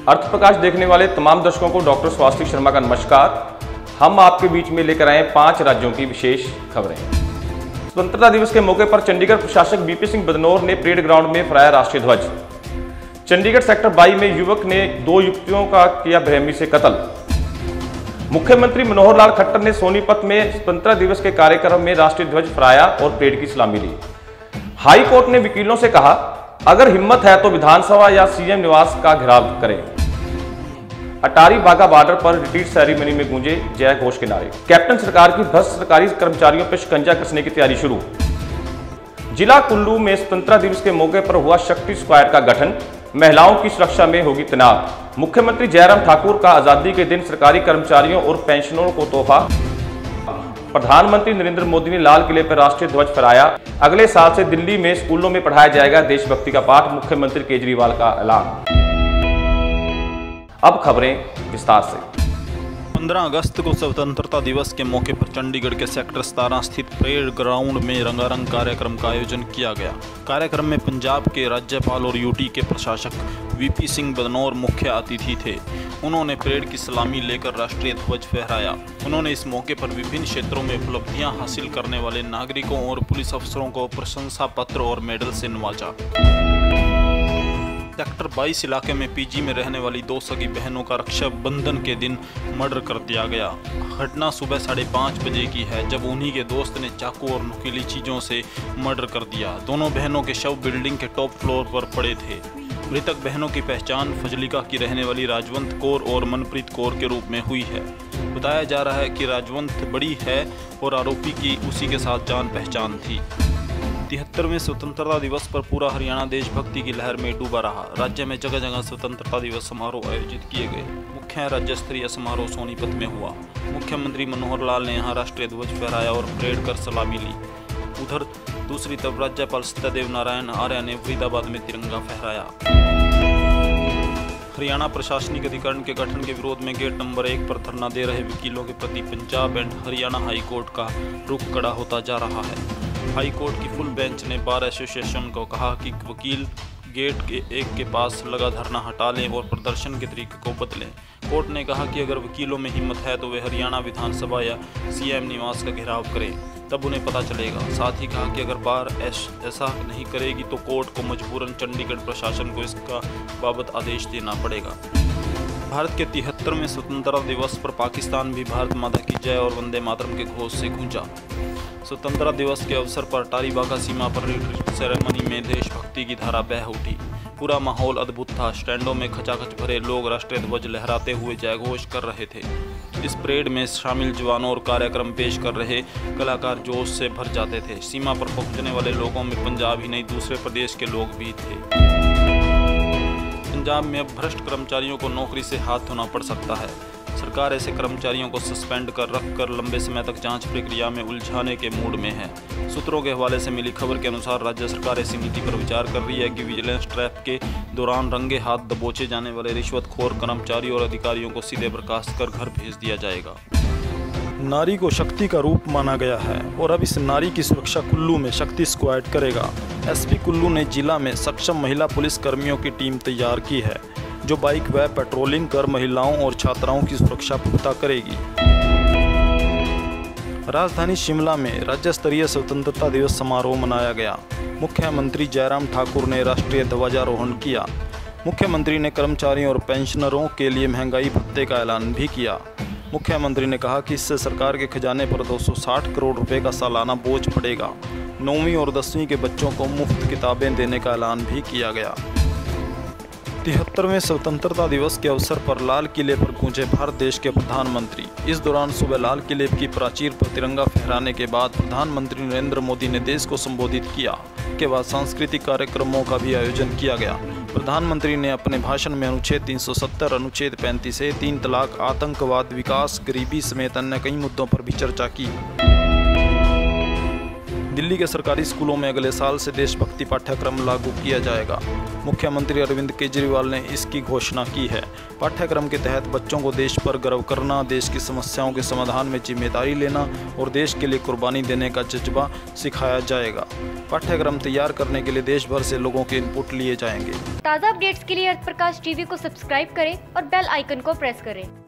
अर्थ प्रकाश देखने वाले तमाम दर्शकों को डॉक्टर स्वास्तिक शर्मा का नमस्कार। हम आपके बीच में लेकर आए 5 राज्यों की विशेष खबरें। स्वतंत्रता दिवस के मौके पर चंडीगढ़ प्रशासक बीपी सिंह बदनौर ने परेड ग्राउंड में फहराया राष्ट्रीय ध्वज। चंडीगढ़ सेक्टर 22 में युवक ने 2 युवतियों का किया बेरहमी से कत्ल। मुख्यमंत्री मनोहर लाल खट्टर ने सोनीपत में स्वतंत्रता दिवस के कार्यक्रम में राष्ट्रीय ध्वज फहराया और परेड की सलामी ली। हाई कोर्ट ने वकीलों से कहा, अगर हिम्मत है तो विधानसभा या सीएम निवास का घेराव करें। अटारी वाघा बॉर्डर पर रिट्रीट सेरेमनी में गूंजे जय घोष के नारे। कैप्टन सरकार की भ्रष्ट सरकारी कर्मचारियों पर शिकंजा कसने की तैयारी शुरू। जिला कुल्लू में स्वतंत्रता दिवस के मौके पर हुआ शक्ति स्क्वाड का गठन। महिलाओं की सुरक्षा में होगी तैनात। मुख्यमंत्री जयराम ठाकुर का आजादी के दिन सरकारी कर्मचारियों और पेंशनरों को तोहफा। प्रधानमंत्री नरेंद्र मोदी ने लाल किले पर राष्ट्रीय ध्वज फहराया। अगले साल से दिल्ली में स्कूलों में पढ़ाया जाएगा देशभक्ति का पाठ, मुख्यमंत्री केजरीवाल का ऐलान। अब खबरें विस्तार से। 15 अगस्त को स्वतंत्रता दिवस के मौके पर चंडीगढ़ के सेक्टर 17 स्थित परेड ग्राउंड में रंगारंग कार्यक्रम का आयोजन किया गया। कार्यक्रम में पंजाब के राज्यपाल और यूटी के प्रशासक वीपी सिंह बदनौर मुख्य अतिथि थे। उन्होंने परेड की सलामी लेकर राष्ट्रीय ध्वज फहराया। उन्होंने इस मौके पर विभिन्न क्षेत्रों में उपलब्धियां हासिल करने वाले नागरिकों और पुलिस अफसरों को प्रशंसा पत्र और मेडल से नवाजा। सेक्टर 22 इलाके में पीजी में रहने वाली 2 सगी बहनों का रक्षाबंधन के दिन मर्डर कर दिया गया। घटना सुबह 5:30 बजे की है, जब उन्हीं के दोस्त ने चाकू और नुकीली चीजों से मर्डर कर दिया। दोनों बहनों के शव बिल्डिंग के टॉप फ्लोर पर पड़े थे। मृतक बहनों की पहचान फजलिका की रहने वाली राजवंत कौर और मनप्रीत कौर के रूप में हुई है। बताया जा रहा है कि राजवंत बड़ी है और आरोपी की उसी के साथ जान पहचान थी। 73वें स्वतंत्रता दिवस पर पूरा हरियाणा देशभक्ति की लहर में डूबा रहा। राज्य में जगह जगह स्वतंत्रता दिवस समारोह आयोजित किए गए। मुख्य राज्य स्तरीय समारोह सोनीपत में हुआ। मुख्यमंत्री मनोहर लाल ने यहां राष्ट्रीय ध्वज फहराया और परेड कर सलामी ली। उधर दूसरी तरफ राज्यपाल सत्यदेव नारायण आर्य ने फरीदाबाद में तिरंगा फहराया। हरियाणा प्रशासनिक अधिकरण के गठन के विरोध में गेट नंबर 1 पर धरना दे रहे वकीलों के प्रति Punjab and Haryana high court का रुख कड़ा होता जा रहा है। हाई कोर्ट की फुल बेंच ने बार एसोसिएशन को कहा कि वकील गेट के 1 के पास लगा धरना हटा लें और प्रदर्शन के तरीके को बदलें। कोर्ट ने कहा कि अगर वकीलों में हिम्मत है तो वे हरियाणा विधानसभा या सीएम निवास का घेराव करें, तब उन्हें पता चलेगा। साथ ही कहा कि अगर बार ऐसा नहीं करेगी तो कोर्ट को मजबूरन चंडीगढ़ प्रशासन को इसका बाबत आदेश देना पड़ेगा। भारत के 73वें स्वतंत्रता दिवस पर पाकिस्तान भी भारत माता की जय और वंदे मातरम के घोष से गूंजा। स्वतंत्रता दिवस के अवसर पर अटारी वाघा सीमा पर रिट्रीट सेरेमनी में देशभक्ति की धारा बह उठी। पूरा माहौल अद्भुत था। स्टैंडों में खचाखच भरे लोग राष्ट्रीय ध्वज लहराते हुए जयघोष कर रहे थे। इस परेड में शामिल जवानों और कार्यक्रम पेश कर रहे कलाकार जोश से भर जाते थे। सीमा पर पहुंचने वाले लोगों में पंजाब ही नहीं दूसरे प्रदेश के लोग भी थे। पंजाब में अब भ्रष्ट कर्मचारियों को नौकरी से हाथ धोना पड़ सकता है। सरकार ऐसे कर्मचारियों को सस्पेंड कर रखकर लंबे समय तक जांच प्रक्रिया में उलझाने के मूड में है। सूत्रों के हवाले से मिली खबर के अनुसार राज्य सरकार ऐसी नीति पर विचार कर रही है कि विजिलेंस ट्रैप के दौरान रंगे हाथ दबोचे जाने वाले रिश्वतखोर कर्मचारियों और अधिकारियों को सीधे बर्खास्त कर घर भेज दिया जाएगा। नारी को शक्ति का रूप माना गया है और अब इस नारी की सुरक्षा कुल्लू में शक्ति स्क्वाड करेगा। एसपी कुल्लू ने जिला में सक्षम महिला पुलिस कर्मियों की टीम तैयार की है, जो बाइक व पेट्रोलिंग कर महिलाओं और छात्राओं की सुरक्षा पुख्ता करेगी। राजधानी शिमला में राज्य स्तरीय स्वतंत्रता दिवस समारोह मनाया गया। मुख्यमंत्री जयराम ठाकुर ने राष्ट्रीय ध्वजारोहण किया। मुख्यमंत्री ने कर्मचारियों और पेंशनरों के लिए महंगाई भत्ते का ऐलान भी किया। मुख्यमंत्री ने कहा कि इससे सरकार के खजाने पर 260 करोड़ रुपए का सालाना बोझ पड़ेगा। 9वीं और 10वीं के बच्चों को मुफ्त किताबें देने का ऐलान भी किया गया। 73वें स्वतंत्रता दिवस के अवसर पर लाल किले पर गूंजे भारत देश के प्रधानमंत्री। इस दौरान सुबह लाल किले की प्राचीर पर तिरंगा फहराने के बाद प्रधानमंत्री नरेंद्र मोदी ने देश को संबोधित किया। के बाद सांस्कृतिक कार्यक्रमों का भी आयोजन किया गया। प्रधानमंत्री ने अपने भाषण में अनुच्छेद 370, अनुच्छेद 35A, 3 तलाक, आतंकवाद, विकास, गरीबी समेत अन्य कई मुद्दों पर भी चर्चा की। दिल्ली के सरकारी स्कूलों में अगले साल से देशभक्ति पाठ्यक्रम लागू किया जाएगा। मुख्यमंत्री अरविंद केजरीवाल ने इसकी घोषणा की है। पाठ्यक्रम के तहत बच्चों को देश पर गर्व करना, देश की समस्याओं के समाधान में जिम्मेदारी लेना और देश के लिए कुर्बानी देने का जज्बा सिखाया जाएगा। पाठ्यक्रम तैयार करने के लिए देश भर से लोगों के इनपुट लिए जाएंगे। ताज़ा अपडेट्स के लिए अर्थ प्रकाश टीवी को सब्सक्राइब करें और बेल आइकन को प्रेस करें।